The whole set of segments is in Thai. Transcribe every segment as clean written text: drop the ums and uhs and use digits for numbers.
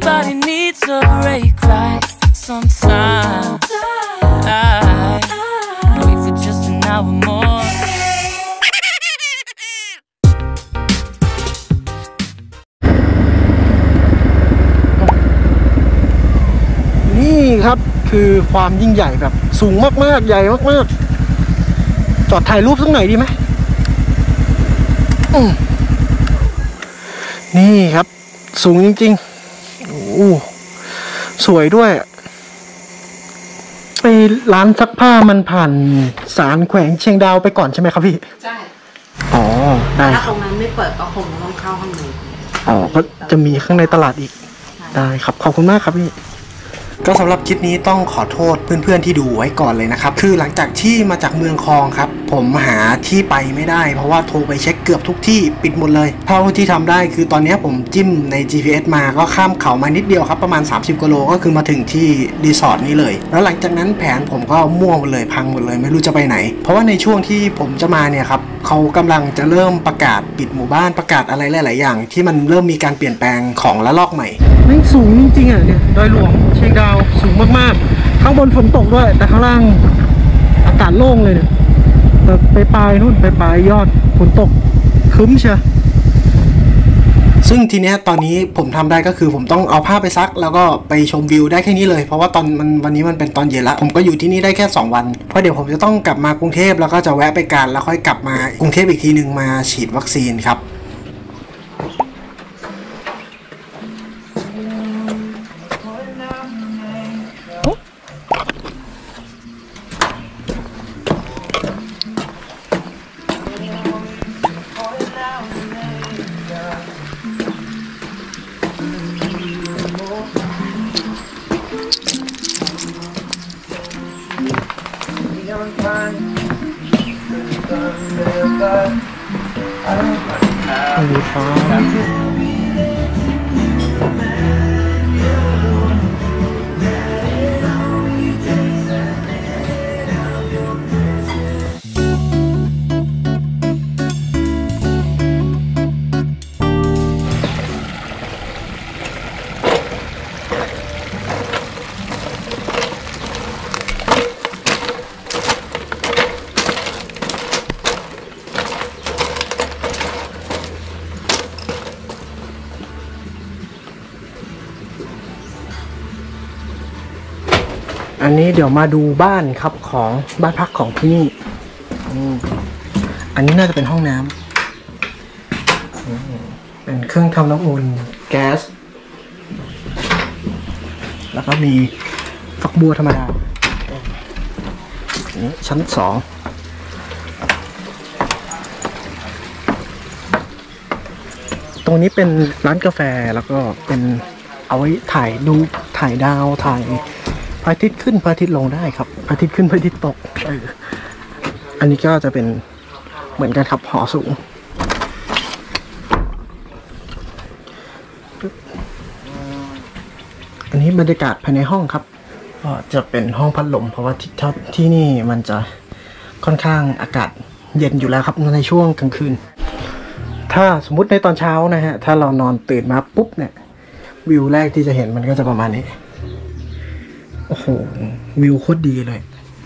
Everybody needs a break right sometimes. I wait for just an hour more. นี่ครับคือความยิ่งใหญ่แบบสูงมากๆใหญ่มากๆจอดถ่ายรูปสักหน่อยดีไหมนี่ครับสูงจริงๆโอ้สวยด้วยไปร้านซักผ้ามันผ่านศาลแขวงเชียงดาวไปก่อนใช่ไหมครับพี่ใช่อ๋อได้ถ้าตรงนั้นไม่เปิดก็คงต้องเข้าข้างในอ๋อก็จะมีข้างในตลาดอีกได้ครับขอบคุณมากครับพี่ก็สำหรับคลิปนี้ต้องขอโทษเพื่อนๆที่ดูไว้ก่อนเลยนะครับคือหลังจากที่มาจากเมืองคลองครับผมหาที่ไปไม่ได้เพราะว่าโทรไปเช็คเกือบทุกที่ปิดหมดเลยเท่าที่ทำได้คือตอนนี้ผมจิ้มใน GPS มาก็ข้ามเขามานิดเดียวครับประมาณ30 กิโลก็คือมาถึงที่รีสอร์ทนี้เลยแล้วหลังจากนั้นแผนผมก็มั่วหมดเลยพังหมดเลยไม่รู้จะไปไหนเพราะว่าในช่วงที่ผมจะมาเนี่ยครับเขากำลังจะเริ่มประกาศปิดหมู่บ้านประกาศอะไรหลายๆอย่างที่มันเริ่มมีการเปลี่ยนแปลงของละลอกใหม่ไม่สูงจริงๆอ่ะเนี่ยดอยหลวงเชียงดาวสูงมากๆข้างบนฝนตกด้วยแต่ข้างล่างอากาศโล่งเลยเนี่ยแต่ไปปลายนู่นไปปลายยอดฝนตกครึ้มเชียวซึ่งทีเนี้ยตอนนี้ผมทำได้ก็คือผมต้องเอาผ้าไปซักแล้วก็ไปชมวิวได้แค่นี้เลยเพราะว่าวันนี้มันเป็นตอนเย็นละผมก็อยู่ที่นี่ได้แค่2 วันเพราะเดี๋ยวผมจะต้องกลับมากรุงเทพแล้วก็จะแวะไปการแล้วค่อยกลับมากรุงเทพอีกทีหนึ่งมาฉีดวัคซีนครับอันนี้เดี๋ยวมาดูบ้านครับของบ้านพักของที่นี่อันนี้น่าจะเป็นห้องน้ำเป็นเครื่องทำน้ำอุ่นแก๊สแล้วก็มีฝักบัวธรรมดานี่ชั้น2ตรงนี้เป็นร้านกาแฟแล้วก็เป็นเอาไว้ถ่ายรูปถ่ายดาวถ่ายพระอาทิตย์ขึ้นพระอาทิตย์ลงได้ครับพระอาทิตย์ขึ้นพระอาทิตย์ตกอันนี้ก็จะเป็นเหมือนกันครับหอสูงอันนี้บรรยากาศภายในห้องครับก็จะเป็นห้องพัดลมเพราะว่าที่นี่มันจะค่อนข้างอากาศเย็นอยู่แล้วครับในช่วงกลางคืนถ้าสมมุติในตอนเช้านะฮะถ้าเรานอนตื่นมาปุ๊บเนี่ยวิวแรกที่จะเห็นมันก็จะประมาณนี้โอ้โหวิวโคตรดีเลย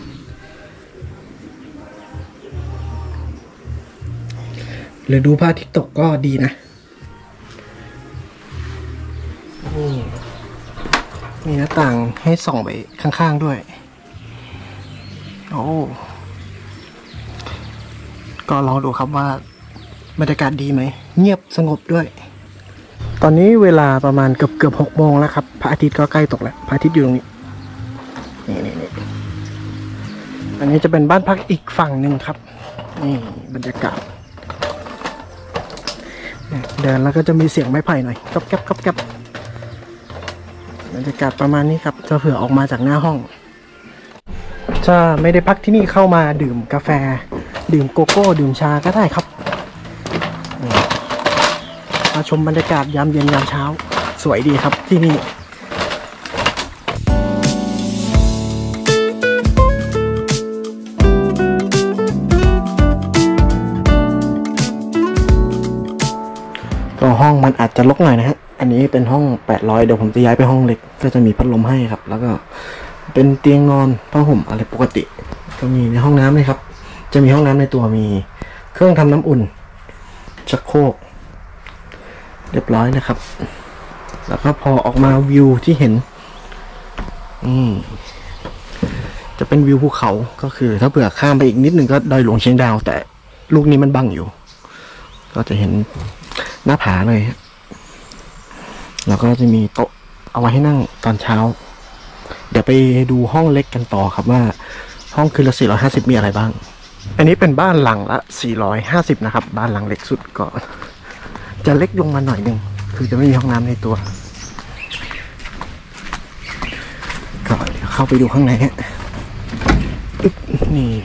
หรือดูพระอาทิตย์ตกก็ดีนะมีหน้าต่างให้ส่องไปข้างๆด้วยโอ้ก็ลองดูครับว่าบรรยากาศดีไหมเงียบสงบด้วยตอนนี้เวลาประมาณเกือบ6 โมงแล้วครับพระอาทิตย์ก็ใกล้ตกแล้วพระอาทิตย์อยู่ตรงนี้นี่อันนี้จะเป็นบ้านพักอีกฝั่งหนึ่งครับนี่บรรยากาศเดินแล้วก็จะมีเสียงไม้ไผ่หน่อยก๊อบแก๊บก๊อบแก๊บบรรยากาศประมาณนี้ครับจะเผื่อออกมาจากหน้าห้องถ้าไม่ได้พักที่นี่เข้ามาดื่มกาแฟดื่มโกโก้ดื่มชาก็ได้ครับมาชมบรรยากาศยามเย็นยามเช้าสวยดีครับที่นี่ห้องมันอาจจะรกหน่อยนะฮะอันนี้เป็นห้อง800เดี๋ยวผมจะย้ายไปห้องเล็กก็จะมีพัดลมให้ครับแล้วก็เป็นเตียงนอนผ้าห่มอะไรปกติก็มีในห้องน้ำเลยครับจะมีห้องน้ำในตัวมีเครื่องทำน้ำอุ่นชักโครกเรียบร้อยนะครับแล้วก็พอออกมาวิวที่เห็นจะเป็นวิวภูเขาก็คือถ้าเผื่อข้ามไปอีกนิดนึงก็ดอยหลวงเชียงดาวแต่ลูกนี้มันบังอยู่ก็จะเห็นหน้าผาเลยแล้วก็จะมีโต๊ะเอาไว้ให้นั่งตอนเช้าเดี๋ยวไปดูห้องเล็กกันต่อครับว่าห้องคืนละ450มีอะไรบ้างอันนี้เป็นบ้านหลังละ450นะครับบ้านหลังเล็กสุดก็จะเล็กลงมาหน่อยนึงคือจะไม่มีห้องน้ำในตัวก็เดี๋ยวเข้าไปดูข้างในฮะนี่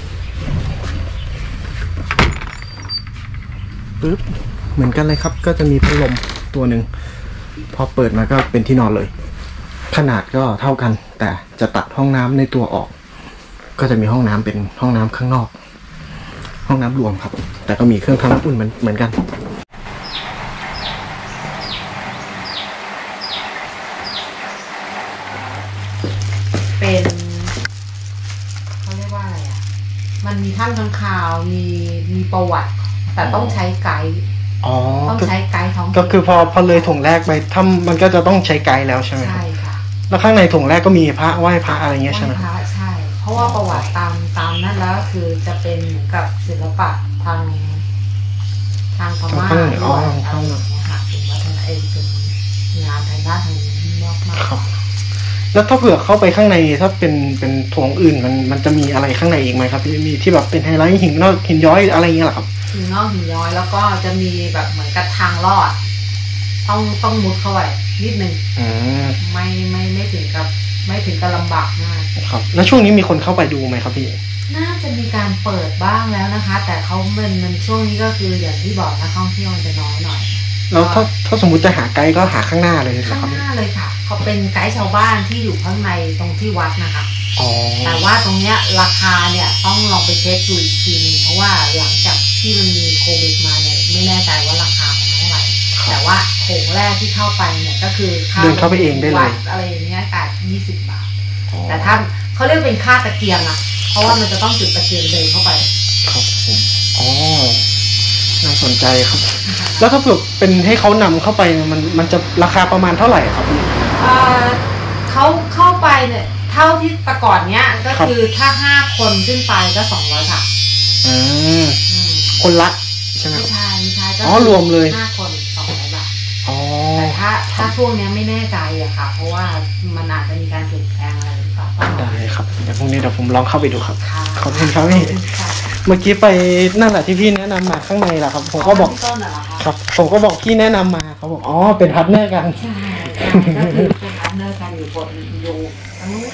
ปึ๊บเหมือนกันเลยครับก็จะมีพัดลมตัวหนึ่งพอเปิดมาก็เป็นที่นอนเลยขนาดก็เท่ากันแต่จะตัดห้องน้ำในตัวออกก็จะมีห้องน้ำเป็นห้องน้ำข้างนอกห้องน้ำรวมครับแต่ก็มีเครื่องทำน้ำอุ่นเหมือนกันเป็นเขาเรียกว่าอะไรอ่ะมันมีถ้ำค้างคาวมีประวัติแต่ต้องใช้ไกด์ต้องใช้ไกด์ท้องถิ่นก็คือพอเลยถงแรกไปถ้ำมันก็จะต้องใช้ไกด์แล้วใช่ไหมใช่ค่ะแล้วข้างในถงแรกก็มีพระไหว้พระอะไรเงี้ยใช่ไหมพระใช่เพราะว่าประวัติตามนั้นแล้วคือจะเป็นเหมือนกับศิลปะทางพม่าด้วยอะไรอย่างเงี้ยค่ะเป็นวัฒนธรรมเป็นงานทางด้านทางนี้มากๆแล้วถ้าเผื่อเข้าไปข้างในถ้าเป็นโถงอื่นมันจะมีอะไรข้างในอีกไหมครับมีที่แบบเป็นไฮไลท์หินงอกหินย้อยอะไรเงี้ยหรอครับหินงอกหินย้อยแล้วก็จะมีแบบเหมือนกับทางลอดต้องมุดเข้าไปนิดนึงไม่ถึงกับลำบากมากครับแล้วช่วงนี้มีคนเข้าไปดูไหมครับพี่น่าจะมีการเปิดบ้างแล้วนะคะแต่เขามันช่วงนี้ก็คืออย่างที่บอกนักท่องเที่ยวจะน้อยหน่อยแล้วถ้าสมมุติจะหาไกด์ก็หาข้างหน้าเลยข้างหน้าเลยค่ะเขาเป็นไกด์ชาวบ้านที่อยู่ข้างในตรงที่วัดนะคะแต่ว่าตรงเนี้ยราคาเนี่ยต้องลองไปเช็คดูอีกทีนึงเพราะว่าหลังจากที่มันมีโควิดมาเนี่ยไม่แน่ใจว่าราคามันเท่าไหร่แต่ว่าโถงแรกที่เข้าไปเนี่ยก็คือเดินเข้าไปเองได้เลยอะไรอย่างเงี้ยแต่20 บาทแต่ถ้าเขาเรียกเป็นค่าตะเกียงอ่ะเพราะว่ามันจะต้องจุดตะเกียงเดินเข้าไปครับผมน่าสนใจครับแล้วถ้าเผื่อเป็นให้เขานำเข้าไปมันจะราคาประมาณเท่าไหร่ครับเขาเข้าไปเนี่ยเท่าที่แต่ก่อนเนี้ยก็คือถ้า5 คนขึ้นไปก็200ค่ะคนละใช่ไหมไม่ใช่ก็รวมเลย 5 คน200 บาทแต่ถ้าช่วงนี้ไม่แน่ใจอะค่ะเพราะว่ามันอาจจะมีการเปลี่ยนแปลงอะไรหรือเปล่าได้ครับเดี๋ยวพรุ่งนี้เดี๋ยวผมลองเข้าไปดูครับขอบคุณครับพี่เมื่อกี้ไปนั่นแหละที่พี่แนะนำมาข้างในแหละครับผมก็บอกครับผมก็บอกพี่แนะนำมาเขาบอกเป็นพาร์ทเนอร์กันใช่ก็คือเป็นพาร์ทเนอร์กันอยู่บนอยู่ทั้งนู้น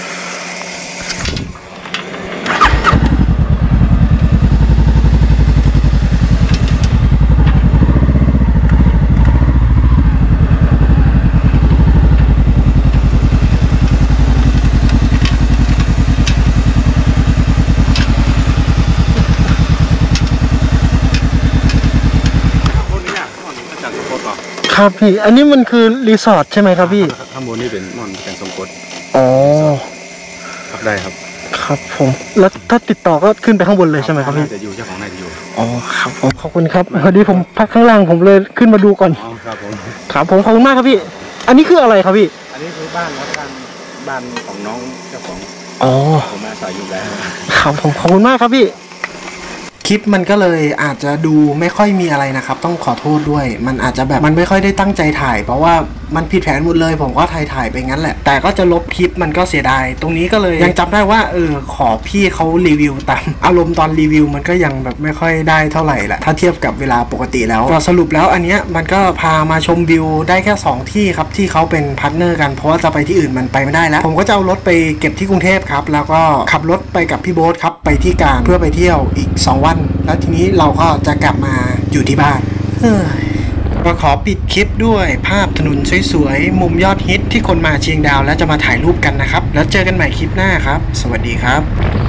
ครับพี่อันนี้มันคือรีสอร์ทใช่ไหมครับพี่ข้างบนนี่เป็นนอนเป็นทรงกลครับได้ครับครับผมแล้วถ้าติดต่อก็ขึ้นไปข้างบนเลยใช่ไหมครับพี่จะอยู่เจ้าของนายจะอยู่ครับผมขอบคุณครับพอดีผมพักข้างล่างผมเลยขึ้นมาดูก่อนครับผมครับผมขอบคุณมากครับพี่อันนี้คืออะไรครับพี่อันนี้คือบ้านแล้วบ้านของน้องเจ้าของผมมาใส่อยู่แล้วครับผมขอบคุณมากครับพี่คลิปมันก็เลยอาจจะดูไม่ค่อยมีอะไรนะครับต้องขอโทษด้วยมันอาจจะแบบมันไม่ค่อยได้ตั้งใจถ่ายเพราะว่ามันผิดแผนหมดเลยผมก็ถ่ายไปงั้นแหละแต่ก็จะลบคลิปมันก็เสียดายตรงนี้ก็เลยยังจำได้ว่าขอพี่เขารีวิวตามอารมณ์ตอนรีวิวมันก็ยังแบบไม่ค่อยได้เท่าไหร่แหละถ้าเทียบกับเวลาปกติแล้วก็สรุปแล้วอันเนี้ยมันก็พามาชมวิวได้แค่2ที่ครับที่เขาเป็นพาร์ทเนอร์กันเพราะว่าจะไปที่อื่นมันไปไม่ได้แล้วผมก็จะเอารถไปเก็บที่กรุงเทพครับแล้วก็ขับรถไปกับพี่โบ๊ทครับไปที่การเพื่อไปเที่ยวอีก2 วันแล้วทีนี้เราก็จะกลับมาอยู่ที่บ้านก็ขอปิดคลิปด้วยภาพถนนสวยๆมุมยอดฮิตที่คนมาเชียงดาวแล้วจะมาถ่ายรูปกันนะครับแล้วเจอกันใหม่คลิปหน้าครับสวัสดีครับ